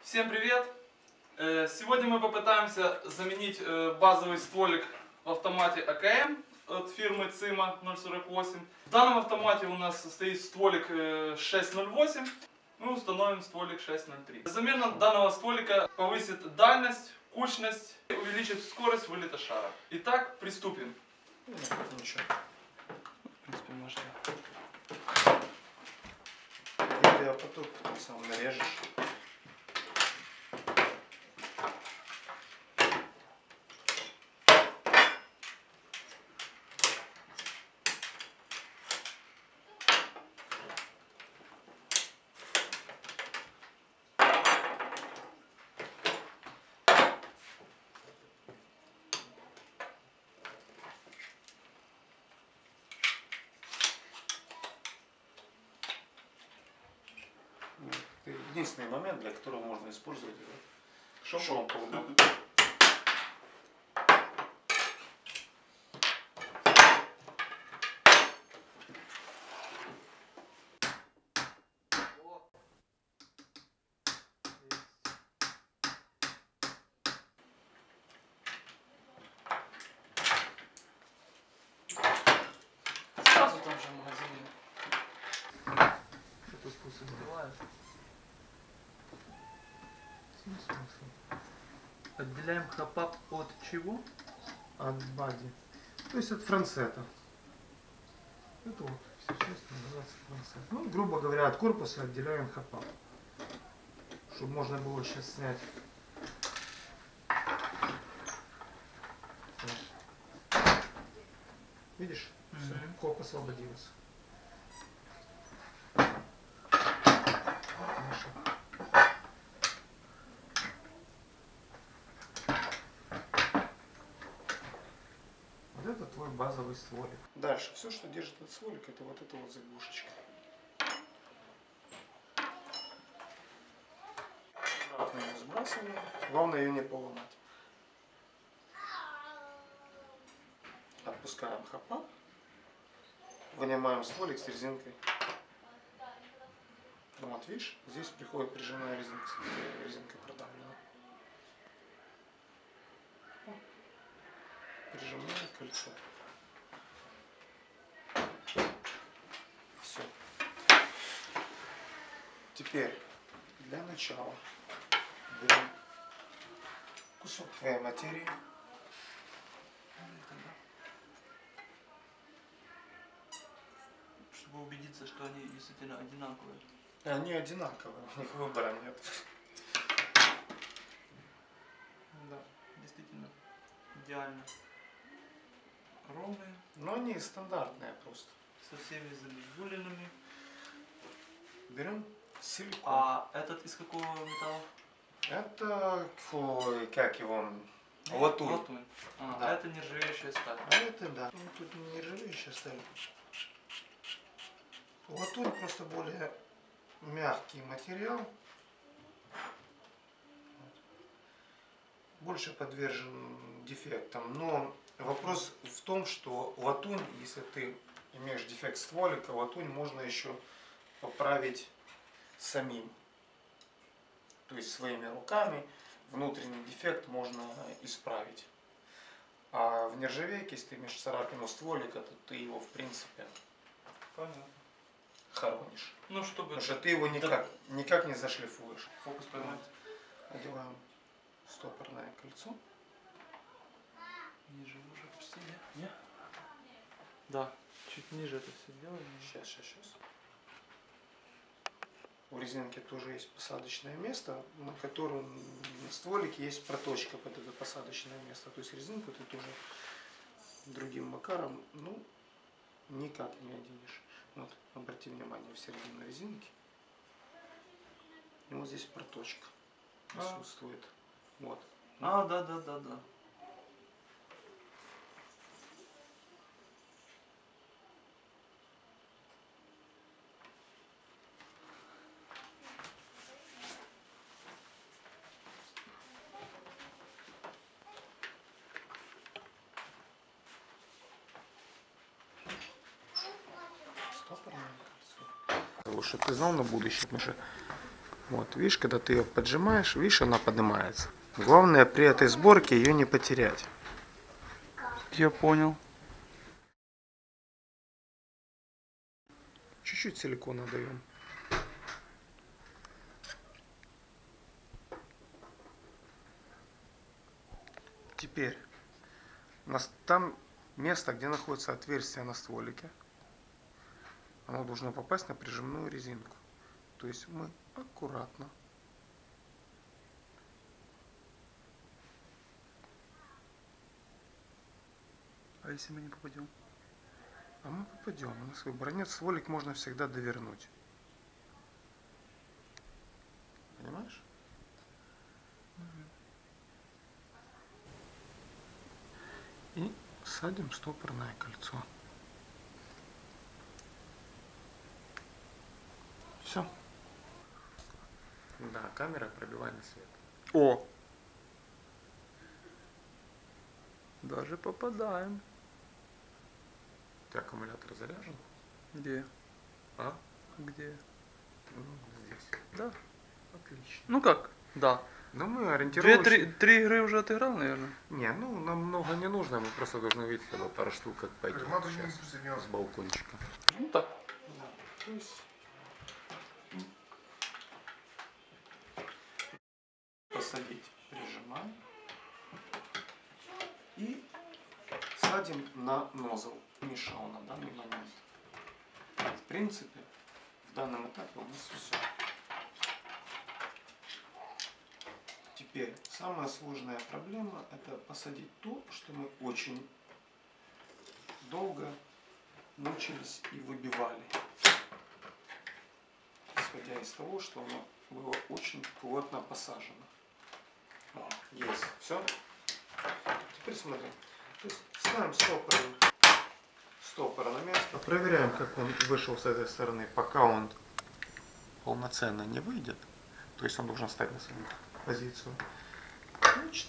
Всем привет! Сегодня мы попытаемся заменить базовый стволик в автомате АКМ от фирмы ЦИМА 048. В данном автомате у нас стоит стволик 608. Мы установим стволик 603. Замена данного стволика повысит дальность, кучность, увеличит скорость вылета шара. Итак, приступим. Ничего. В принципе, можно. Видеопоток сам нарежешь. Это единственный момент, для которого можно использовать шомпол. Сразу там же в магазине. Что-то вкусы сбивает. Отделяем хапап от чего? От бади. То есть от францета. Это вот все честно называется францет. Ну, грубо говоря, от корпуса отделяем хапап. Чтобы можно было сейчас снять. Вот. Видишь? Все, хоп, освободилось. Хорошо. Вот это твой базовый стволик. Дальше все, что держит этот стволик, это вот эта вот заглушечка. Аккуратно ее сбрасываем. Главное ее не поломать. Отпускаем хапап. Вынимаем стволик с резинкой. Вот видишь, здесь приходит прижимная резинка, резинка продавлена. Прижимаем кольцо. Все. Теперь для начала берем кусок твоей материи. Чтобы убедиться, что они действительно одинаковые. Они одинаковые, у них выбора нет. Да, действительно идеально ровные. Но они стандартные просто. Со всеми забезжуленными. Берем силикон. А этот из какого металла? Это, как его, латунь. Латунь. А Да. это нержавеющая сталь. А это да. Ну, тут не нержавеющая сталь. Латунь просто более мягкий материал. Больше подвержен дефектам. Но вопрос в том, что латунь, если ты имеешь дефект стволика, латунь можно еще поправить самим. То есть своими руками внутренний дефект можно исправить. А в нержавейке, если ты имеешь царапину стволика, то ты его в принципе хоронишь. Ну, чтобы... Потому что ты его никак не зашлифуешь. Фокус поймать. Одеваем стопорное кольцо. Ниже уже почти, не? Да, чуть ниже это все делаем. Сейчас. У резинки тоже есть посадочное место, на котором на стволике есть проточка под это посадочное место. То есть резинку ты тоже другим макаром, ну, никак не оденешь. Вот, обрати внимание в середину резинки. И вот здесь проточка присутствует. Вот. Да. Стопорное кольцо. Чтобы ты знал на будущее, потому что Вот, видишь, когда ты ее поджимаешь, видишь, она поднимается. Главное при этой сборке ее не потерять. Я понял. Чуть-чуть силикона даем. Теперь у нас там место, где находится отверстие на стволике, оно должно попасть на прижимную резинку. То есть мы аккуратно А если мы не попадем? А мы попадем, у нас выбора нет, стволик можно всегда довернуть. Понимаешь? И садим стопорное кольцо. Все. Да, камера пробивает свет. О! Даже попадаем. У тебя аккумулятор заряжен? Где? А? Где? Ну, здесь. Да. Отлично. Ну как? Да. Но мы ориентировочно... Три игры уже отыграл, наверное. Не, ну нам много не нужно, мы просто должны увидеть хотя бы пару штук, как пойдет сейчас с балкончика. Ну так. Да, то есть посадить, прижимаем и садим на нозл. Мешал на данный момент. В принципе, в данном этапе у нас все. Теперь самая сложная проблема — это посадить то, что мы очень долго мучились и выбивали, исходя из того, что оно было очень плотно посажено. Есть. Все. Теперь смотрим. То есть ставим стопор на место. Проверяем, как он вышел с этой стороны, пока он полноценно не выйдет. То есть он должен стать на свою позицию. Значит,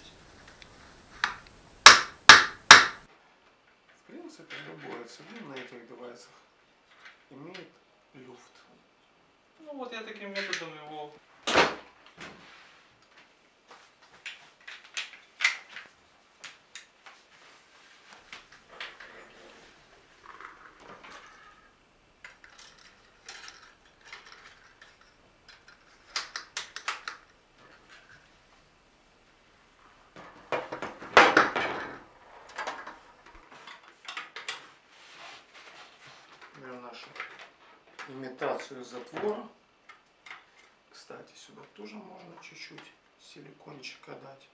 в принципе, любое цилиндр на этих девайсах имеет люфт. Ну вот я таким методом его... Нашу имитацию затвора. Кстати, сюда тоже можно чуть-чуть силикончика дать.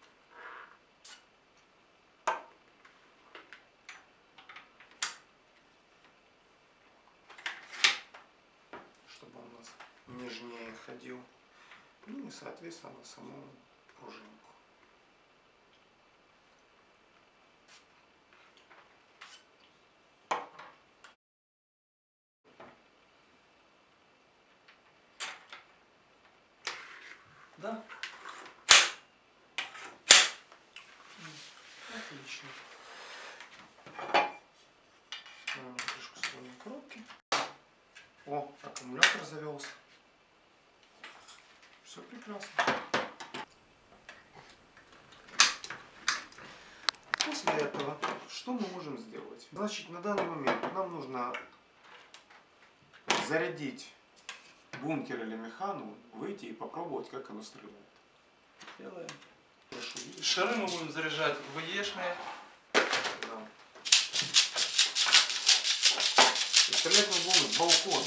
Чтобы он у нас нежнее ходил. Ну и соответственно на саму пружинку. Да? Отлично. Ставим крышку ствольной коробки. О, аккумулятор завелся. Все прекрасно. После этого, что мы можем сделать? Значит, на данный момент нам нужно зарядить бункер или механу, выйти и попробовать, как оно стреляет. Делаем. Шары мы будем заряжать в ВЕшные. Да. И стрелять мы будем с балкона.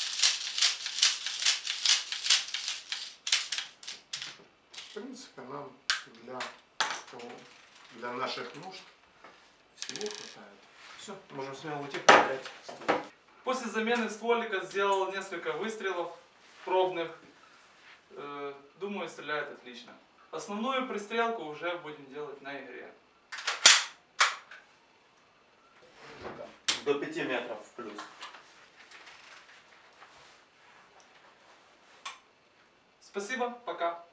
В принципе, нам для наших нужд всего хватает. Все, можем смело уйти проверять ствол. После замены стволика сделал несколько выстрелов пробных. Думаю, стреляет отлично. Основную пристрелку уже будем делать на игре. До 5 метров в плюс. Спасибо, пока.